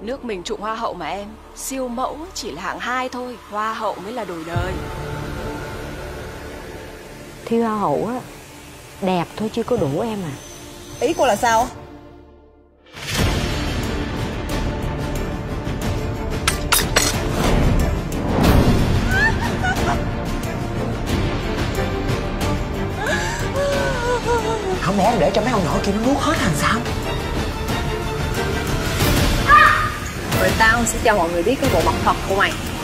Nước mình trụng hoa hậu mà em. Siêu mẫu chỉ là hạng 2 thôi, hoa hậu mới là đổi đời. Thi hoa hậu á, đẹp thôi chứ có đủ em à. Ý cô là sao? Không lẽ em để cho mấy ông nội kia nó nuốt hết thành sao? Rồi tao sẽ cho mọi người biết cái bộ mặt thật của mày.